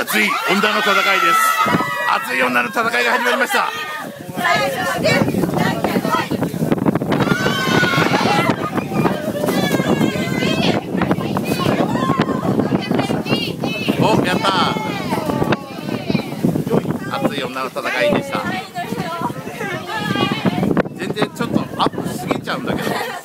熱い女の戦いです。熱い女の戦いが始まりました。お、やったー。熱い女の戦いでした。全然ちょっとアップしすぎちゃうんだけど。